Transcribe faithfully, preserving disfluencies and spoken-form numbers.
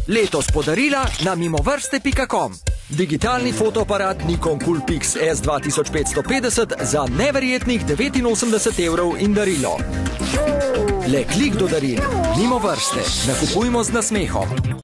Letos podarila na mimovrste pika com. Digitalni fotoaparat Nikon Coolpix S dva tisoč petsto petdeset za neverjetnih devetinosemdeset evrov in darilo. Le klik do daril. Mimovrste. Nakupujmo z nasmehom.